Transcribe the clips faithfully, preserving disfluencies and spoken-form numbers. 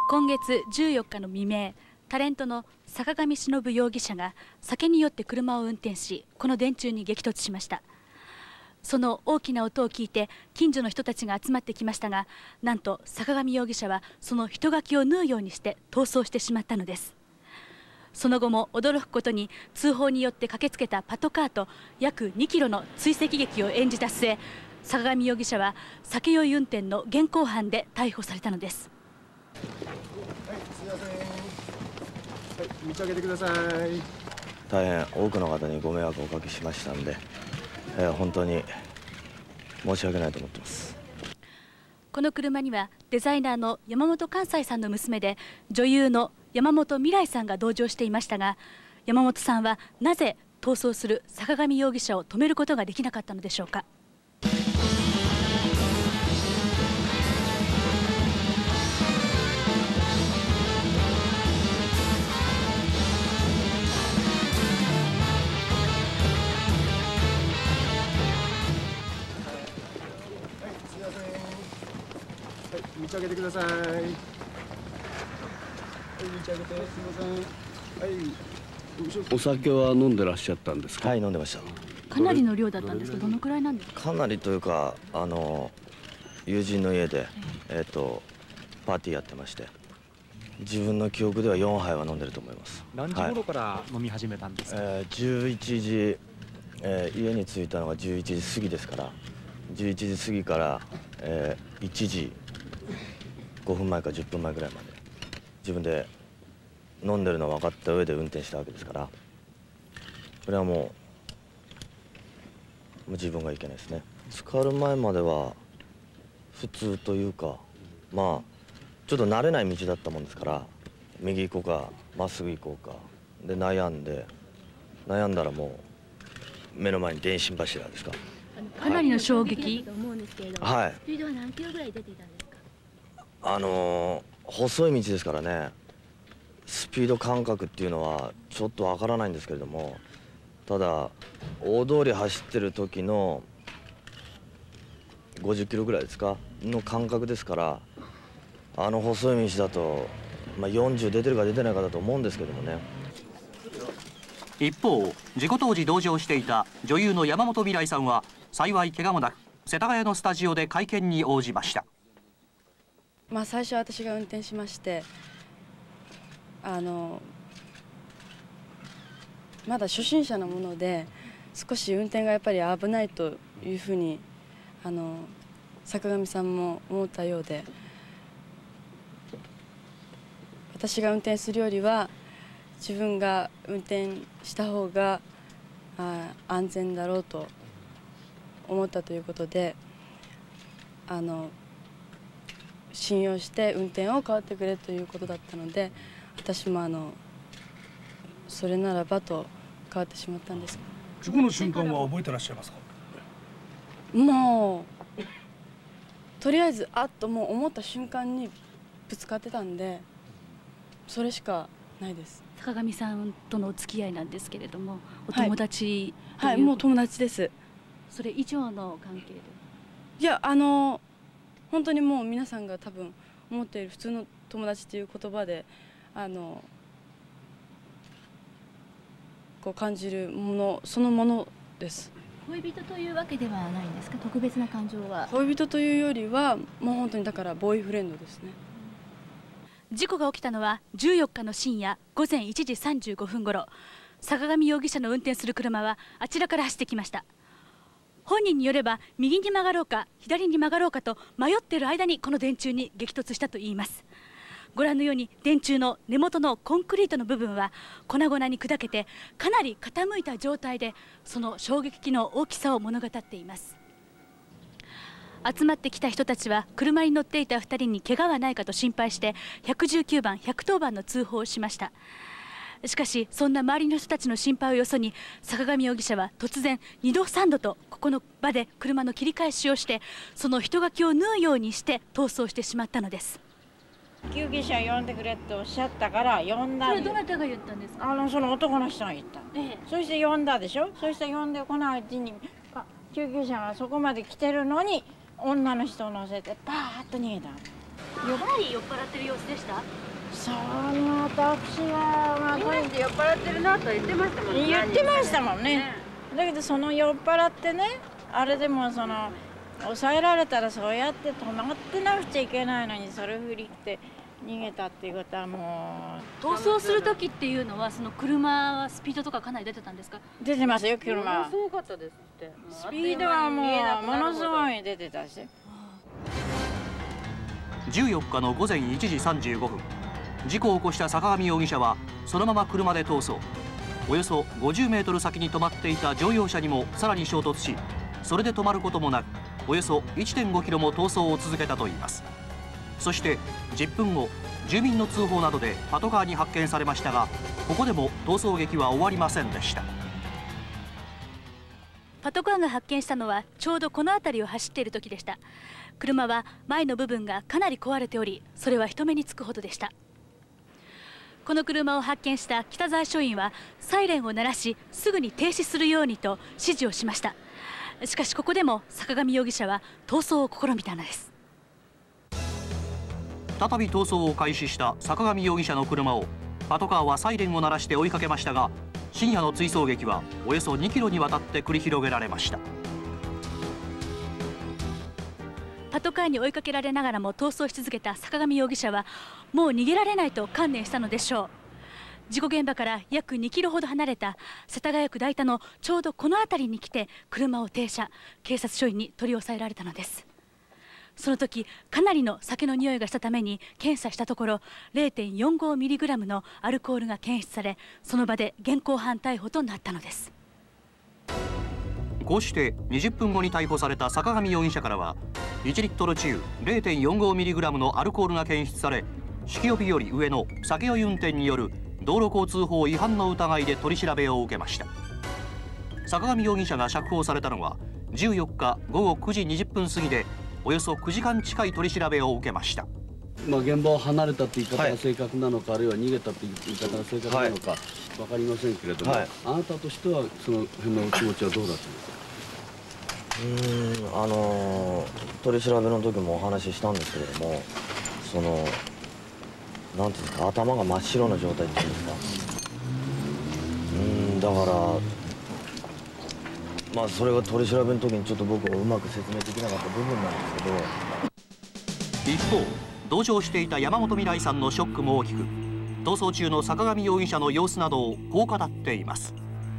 今月じゅうよっかの未明、タレントの坂上忍容疑者が酒に酔って車を運転し、この電柱に激突しました。その大きな音を聞いて近所の人たちが集まってきましたが、なんと坂上容疑者はその人垣を縫うようにして逃走してしまったのです。その後も驚くことに、通報によって駆けつけたパトカーと約にキロの追跡劇を演じた末、坂上容疑者は酒酔い運転の現行犯で逮捕されたのです。 はい、すみません。はい、道開けてください。 大変多くの方にご迷惑をおかけしましたんで、えー、本当に申し訳ないと思ってます。 この車にはデザイナーの山本寛斎さんの娘で女優の山本未来さんが同乗していましたが、山本さんはなぜ逃走する坂上容疑者を止めることができなかったのでしょうか。 道開けてください。はい、道開けて、すみません。はい。 お酒は飲んでらっしゃったんですか？ はい、飲んでました。 かなりの量だったんですけど、どのくらいなんですか？ かなりというか、あの友人の家で、えっとパーティーやってまして、自分の記憶ではよんはいは飲んでると思います。 何時頃から飲み始めたんですか？ はい、えー、じゅういちじ、えー、家に着いたのがじゅういちじ過ぎですから、じゅういちじ過ぎから、えー、いちじごふんまえかじゅっぷんまえぐらいまで自分で飲んでるの分かった上で運転したわけですから、これはもうもう自分がいけないですね。浸かる前までは普通というか、まあちょっと慣れない道だったもんですから、右行こうかまっすぐ行こうかで悩んで悩んだらもう目の前に電信柱ですか。 かなりの衝撃。 はい。 スピードは何キロぐらい出ていたんですか？ あのー、細い道ですからね、スピード感覚っていうのはちょっとわからないんですけれども、ただ大通り走ってる時のごじゅっキロぐらいですかの感覚ですから、あの細い道だと、まあ、よんじゅう出てるか出てないかだと思うんですけどもね。 一方、事故当時同乗していた女優の山本未来さんは幸い怪我もなく、世田谷のスタジオで会見に応じました。 まあ最初私が運転しまして、あのまだ初心者のもので少し運転がやっぱり危ないというふうにあの坂上さんも思ったようで、私が運転するよりは自分が運転した方があ安全だろうと思ったということで、あの信用して運転を代わってくれということだったので、私もあのそれならばと変わってしまったんです。 事故の瞬間は覚えてらっしゃいますか？ もうとりあえずあっともう思った瞬間にぶつかってたんで、それしかないです。 坂上さんとのお付き合いなんですけれども、お友達、 はい、はい、もう友達です。 それ以上の関係で？ いや、あの本当にもう皆さんが多分思っている普通の友達という言葉であのこう感じるものそのものです。 恋人というわけではないんですか？特別な感情は。 恋人というよりはもう本当にだからボーイフレンドですね。 事故が起きたのはじゅうよっかの深夜ごぜんいちじさんじゅうごふんごろ、坂上容疑者の運転する車はあちらから走ってきました。本人によれば右に曲がろうか左に曲がろうかと迷っている間にこの電柱に激突したといいます。ご覧のように電柱の根元のコンクリートの部分は粉々に砕けてかなり傾いた状態で、その衝撃の大きさを物語っています。集まってきた人たちは車に乗っていたふたりに怪我はないかと心配していちいちきゅうばんいちいちとおばんの通報をしました。しかしそんな周りの人たちの心配をよそに、坂上容疑者は突然にどさんどとここの場で車の切り返しをして、その人垣を縫うようにして逃走してしまったのです。 救急車呼んでくれっておっしゃったから呼んだ。 それどなたが言ったんですか？ あのその男の人が言った、ええ、そして呼んだでしょ。そして呼んでこないうちに救急車がそこまで来てるのに女の人を乗せてパーッと逃げた。 かなり酔っ払ってる様子でした。 その私はまあみんなで酔っ払ってるなとは言ってましたもんね。 言ってましたもんね。だけどその酔っ払ってね、あれでもその抑えられたらそうやって止まってなくちゃいけないのに、それ振りって逃げたっていうことはもう。逃走する時っていうのはその車はスピードとかかなり出てたんですか？ 出てますよ、車は。 すごかったですって。 スピードはもうものすごい出てたし。 じゅうよっかのごぜんいちじさんじゅうごふん、事故を起こした坂上容疑者はそのまま車で逃走。およそごじゅうメートル先に止まっていた乗用車にもさらに衝突し、それで止まることもなくおよそ いってんごキロも逃走を続けたといいます。そしてじゅっぷんご、住民の通報などでパトカーに発見されましたが、ここでも逃走劇は終わりませんでした。 パトカーが発見したのはちょうどこの辺りを走っている時でした。車は前の部分がかなり壊れており、それは人目につくほどでした。この車を発見した北沢署員はサイレンを鳴らし、すぐに停止するようにと指示をしました。しかしここでも坂上容疑者は逃走を試みたのです。 再び逃走を開始した坂上容疑者の車をパトカーはサイレンを鳴らして追いかけましたが、深夜の追走劇はおよそにキロにわたって繰り広げられました。 パトカーに追いかけられながらも逃走し続けた坂上容疑者はもう逃げられないと観念したのでしょう。事故現場から約にキロほど離れた世田谷区代田のちょうどこの辺りに来て車を停車、警察署員に取り押さえられたのです。その時かなりの酒の匂いがしたために検査したところ れいてんよんごミリグラム のアルコールが検出され、その場で現行犯逮捕となったのです。 こうしてにじゅっぷんごに逮捕された坂上容疑者からはいちリットル中 れいてんよんごミリグラム のアルコールが検出され、酒気帯びより上の酒酔い運転による道路交通法違反の疑いで取り調べを受けました。坂上容疑者が釈放されたのはじゅうよっかごごくじにじゅっぷん過ぎで、およそくじかん近い取り調べを受けました。 まあ現場を離れたって言い方が正確なのか、はい、あるいは逃げたって言い方が正確なのか、はい、分かりませんけれども、はい、あなたとしてはその辺のお気持ちはどうだったんですか？ うーんあのー、取り調べの時もお話ししたんですけれども、そのなんていうんですか、頭が真っ白な状態っていうんですか、うーんだからまあそれが取り調べの時にちょっと僕もうまく説明できなかった部分なんですけど、 一方同乗していた山本未来さんのショックも大きく、逃走中の坂上容疑者の様子などをこう語っています。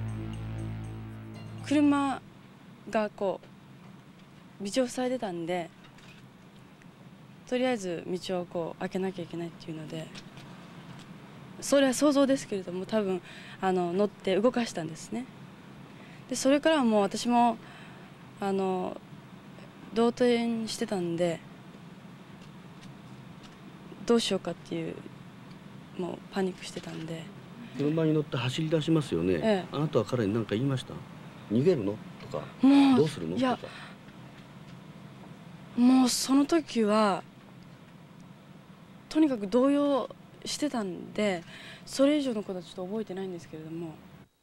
車がこう道を塞いでたんで、とりあえず道をこう開けなきゃいけないっていうので、それは想像ですけれども、多分あの乗って動かしたんですね。でそれからはもう私もあの動転してたんで、どうしようかっていう、もうパニックしてたんで。 車に乗って走り出しますよね、ええ、あなたは彼に何か言いました？逃げるのとか、 もうどうするのいやとか。 もうその時はとにかく動揺してたんで、それ以上のことはちょっと覚えてないんですけれども。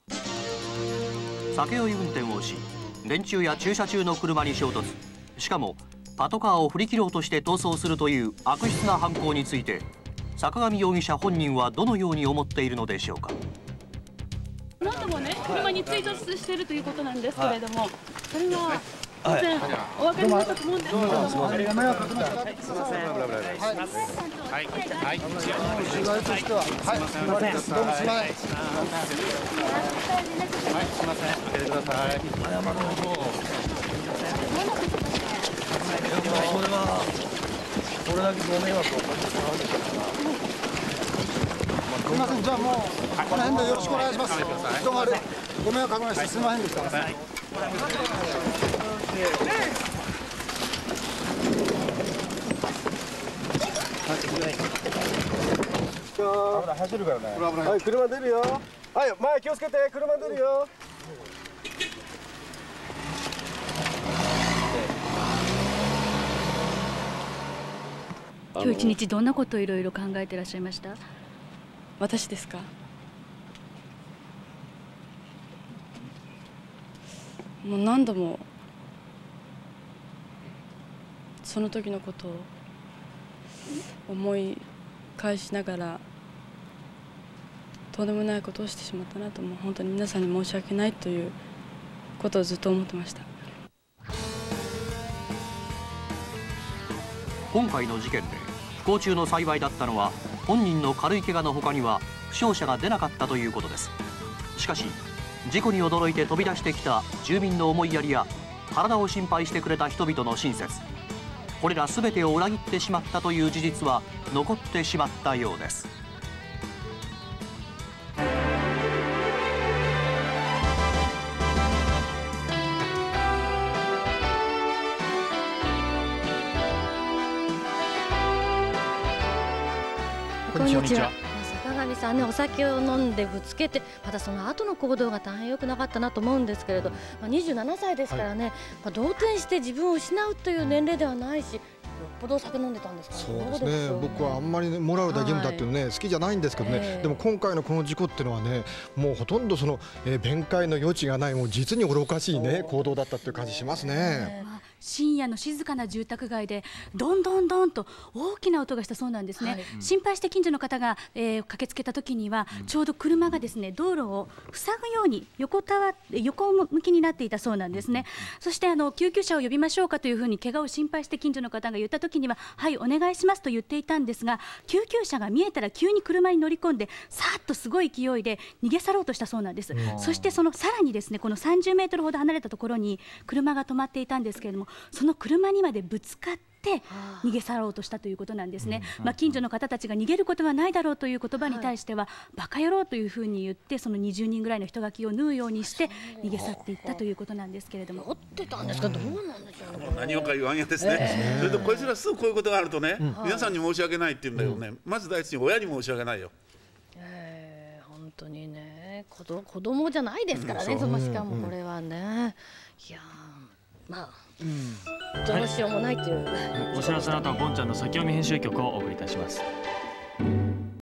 酒酔い運転をし、電柱や駐車中の車に衝突、しかもパトカーを振り切ろうとして逃走するという悪質な犯行について、坂上容疑者本人はどのように思っているのでしょうか。 この後もね、車に追突しているということなんですけれども、はい、それは当然お分かりになったと思うんですけれども、 あれが迷惑かけました。すみません。はいはいはい。取材としては、はい。すみません。どうもすみません。はい、すみません。開けてください。謝るほど。これはこれだけご迷惑をおかけしたわけですから。すみません。じゃあもうこの辺でよろしくお願いします。人がご迷惑かけましてすみませんでした。走るからね。はい、車出るよ。はい、前気をつけて、車出るよ。 今日一日どんなことをいろいろ考えていらっしゃいました？ 私ですか？もう何度もその時のことを思い返しながらとんでもないことをしてしまったなと、もう本当に皆さんに申し訳ないということをずっと思ってました。 今回の事件で不幸中の幸いだったのは、本人の軽い怪我の他には負傷者が出なかったということです。しかし事故に驚いて飛び出してきた住民の思いやりや体を心配してくれた人々の親切、これら全てを裏切ってしまったという事実は残ってしまったようです。 こんにちは。坂上さんね、お酒を飲んでぶつけて、またその後の行動が大変良くなかったなと思うんですけれど、まあ、にじゅうななさいですからね、はい、まあ、動転して自分を失うという年齢ではないし、よっぽどお酒飲んでたんですかね。 そうですね、僕はあんまり、ね、モラルだ義務だっていうのね、はい、好きじゃないんですけどね、えー、でも今回のこの事故っていうのはね、もうほとんどその、えー、弁解の余地がない、もう実に愚かしいね行動だったっていう感じしますね。 えー深夜の静かな住宅街でどんどんどんと大きな音がしたそうなんですね、はい、心配して近所の方が、えー、駆けつけた時には、うん、ちょうど車がですね道路を塞ぐように横たわ横向きになっていたそうなんですね、うん、そしてあの救急車を呼びましょうかというふうに怪我を心配して近所の方が言った時には、はいお願いしますと言っていたんですが、救急車が見えたら急に車に乗り込んでさーっとすごい勢いで逃げ去ろうとしたそうなんです、うん、そしてそのさらにですねこのさんじゅうメートルほど離れたところに車が止まっていたんですけれども、その車にまでぶつかって逃げ去ろうとしたということなんですね、まあ、近所の方たちが逃げることはないだろうという言葉に対しては、はい、バカ野郎というふうに言って、そのにじゅうにんぐらいの人垣を縫うようにして逃げ去っていったということなんですけれども、 持ってたんですか、どうなんでしょうね。 何をか言わんやですね、えー、それとこいつらすぐこういうことがあるとね、うん、皆さんに申し訳ないって言うんだよね、うん、まず第一に親に申し訳ないよ。 えー、本当にね、子ど子供じゃないですからね、うん、そのしかもこれはね、いやまあ、うん、どうしようもないという、 はい、お知らせの後はボンちゃんの先読み編集曲をお送りいたします。